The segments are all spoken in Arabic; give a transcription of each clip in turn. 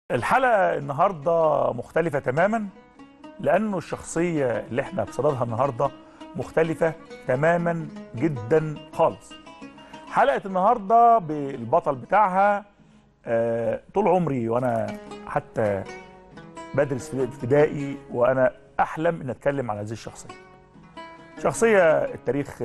الحلقة النهاردة مختلفة تماما، لأنه الشخصية اللي احنا بصددها النهاردة مختلفة تماما جدا خالص. حلقة النهاردة بالبطل بتاعها طول عمري وأنا حتى بدرس في ابتدائي وأنا أحلم أن أتكلم عن هذه الشخصية. شخصية التاريخ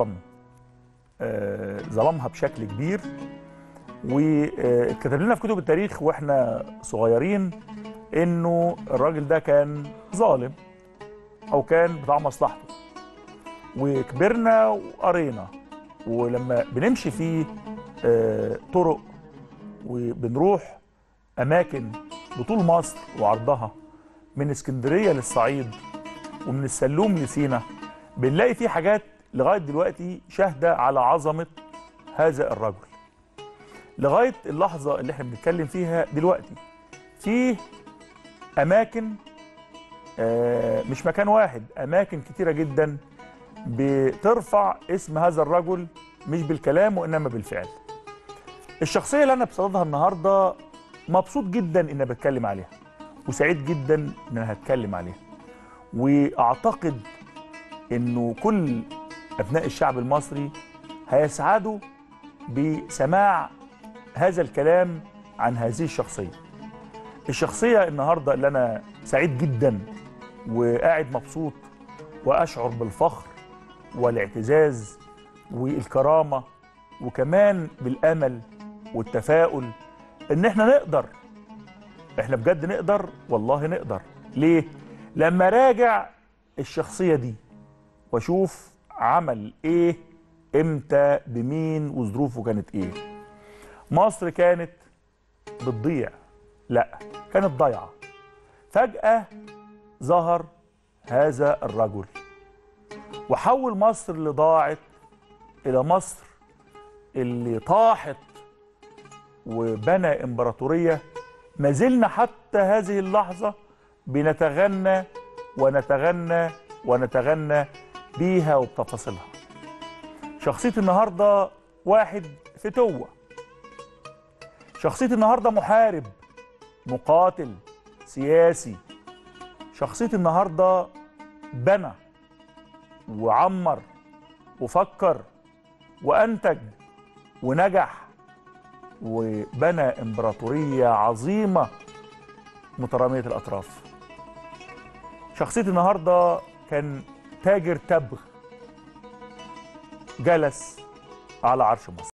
ظلمها بشكل كبير، واتكتب لنا في كتب التاريخ واحنا صغيرين انه الراجل ده كان ظالم او كان بتاع مصلحته، وكبرنا وقرينا. ولما بنمشي في طرق وبنروح اماكن بطول مصر وعرضها من اسكندريه للصعيد ومن السلوم لسينا، بنلاقي فيه حاجات لغايه دلوقتي شاهده على عظمه هذا الرجل. لغايه اللحظه اللي احنا بنتكلم فيها دلوقتي في اماكن، مش مكان واحد، اماكن كتيره جدا بترفع اسم هذا الرجل مش بالكلام وانما بالفعل. الشخصيه اللي انا بصددها النهارده مبسوط جدا ان بتكلم عليها وسعيد جدا ان انا هتكلم عليها، واعتقد انه كل ابناء الشعب المصري هيسعدوا بسماع هذا الكلام عن هذه الشخصيه. الشخصيه النهارده اللي انا سعيد جدا وقاعد مبسوط واشعر بالفخر والاعتزاز والكرامه وكمان بالامل والتفاؤل ان احنا نقدر، احنا بجد نقدر، والله نقدر. ليه؟ لما راجع الشخصيه دي واشوف عمل ايه، امتى، بمين، وظروفه كانت ايه. مصر كانت بتضيع، لا كانت ضايعه. فجأة ظهر هذا الرجل وحول مصر اللي ضاعت إلى مصر اللي طاحت وبنى إمبراطورية. ما زلنا حتى هذه اللحظة بنتغنى ونتغنى ونتغنى بيها وبتفاصيلها. شخصية النهاردة واحد فتوة، شخصية النهاردة محارب، مقاتل، سياسي. شخصية النهاردة بنى وعمر وفكر وأنتج ونجح وبنى إمبراطورية عظيمة مترامية الأطراف. شخصية النهاردة كان تاجر تبغ جلس على عرش مصر.